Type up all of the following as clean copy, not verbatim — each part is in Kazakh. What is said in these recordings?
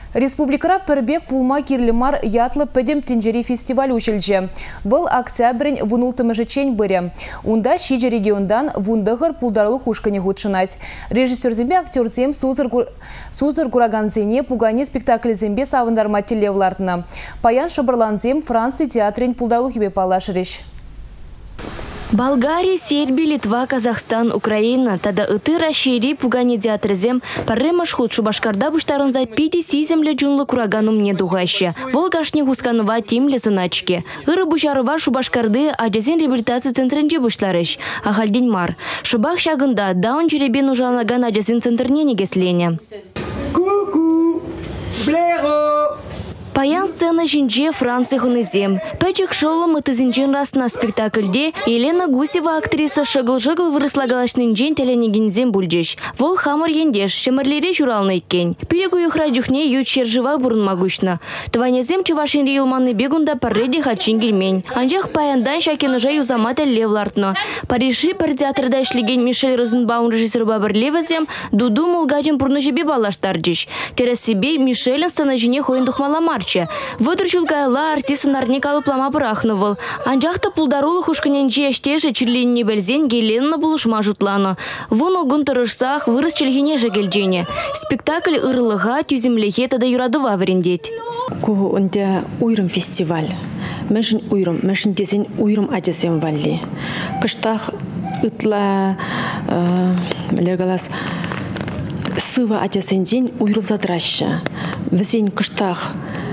Республикара пірбек пулма кирлімар ятлы пөдем тенджери фестиваль училже. Выл октябрень вунултымыжы чень быре. Унда шиджи региондан вундығыр пулдарлы хушканы худшынать. Режиссер зембе актер зем сузыр кураганзене пугане спектакль зембе савындар маттелевлартына. Паян шабырланзем Франция театрын пулдарлы хебе палашырыш. Болгария, Сербия, Литва, Казахстан, Украина. Тада ыты расшири пугани театрзем парремаш худ Шубашкарда буштарын за 50 земле джунлы кураганум не дугаща. Волгашни гусканова тимле заначки. Иры бушарова Шубашкарды аджазин реабилитации центренже буштарыш. Ахальдин мар. Шубах шагында даун жеребен ужалаган аджазин центрне негеслене. Ку-ку! Блеро! Паян сцена жинже Франция хунызем. Пәчек шолым ытызинжен раз на спектакльде Елена Гусева актриса шагыл-жагыл вырыслагалашнын жен теленегензем бульджеш. Вол хамыр ендеш, шемерлере журалны иккен. Пилегу юхра жүхне ючер жива бурын магушна. Тванезем чевашин рейлманны бегунда парреде хачин гельмень. Анжақ паяндан шакен уже юзамат левлартно. Парижи пар театрда ишлеген Мишель Розенбаум режиссер бабырлевазем дуду мулгачын пурнышебе балаштарджеш. Тересибе Мишелен сцена жіне хоен духмала марч. Выдручулгайла артисту нарник алыплама пырахнывал. Анжақта пулдарулы хушканенче эштеше чирлинне белзен Геленна булышма жутланы. Вон огын тұрышсақ вырыс чилгене жегелжене. Спектакль ырылыға тюземлехе тада юрадыва верендет. Ку онде уйрым фестиваль. Мәшін уйрым, мәшін дезен уйрым адесен валли. Кыштақ ытла легалас сыва адесен ден уйрыл задрашы. Візен кыштақ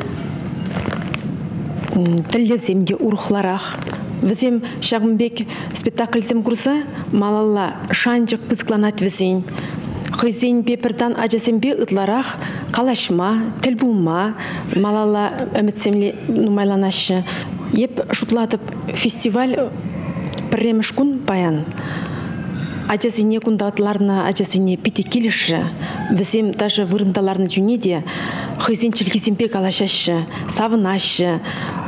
тілдевземге урухларах. Візем шағымбек спектакльзем курса малалла шанчық пызгланат візен. Хызен бепердан ажасембе ытларах калашма, тіл булма, малалла әмітсемле нумайланашы. Еп шутлатып фестиваль пірремішкун баян. Ажасене кундатларына ажасене пите келіші. Візем даже вырындаларны жүнеде хызен чілгізембе калашашы, савынашы.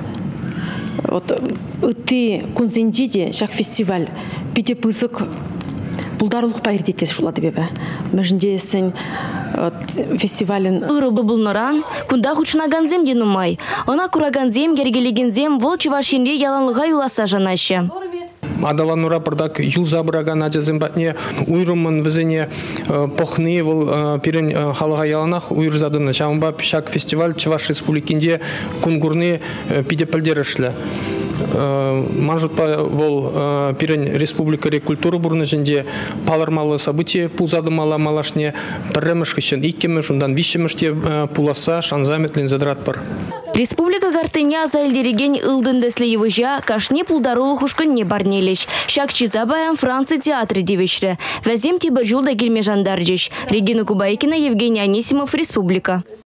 Үтті күнзендеде шақ фестиваль пите пызық пулдарлық пайырдетес шулады бебі. Мәжіндесін фестивалін Ырыбы бұлныран, күнда хучынаган зем денумай. Она кураган зем, гергелеген зем, вол чевашинре яланлыға юласа жанашы. Адаланура пырдак юл забыраган аджазым батне уйрымын візіне похны вол пирен халыға яланах уйрзадыны. Шамба пишак фестиваль Чуваш республикинде кунгурны пиде пілдерішлі. Манжутпа вол пирен республикаре культуры бурны жінде палармалы события пулзадымала малашне пірремішкішін иккеміш, ундан вишеміште пуласа шанзаметлен задрат бар. Республика Гартыня заэлдереген ылдындаслы евыжа кашне пулдарулы хушкан не барнелеш. Шакчи забаян Франция театры девешрі. Вәзем тибір жулда келме жандарджеш. Регина Кубайкина, Евгений Анисимов, Республика.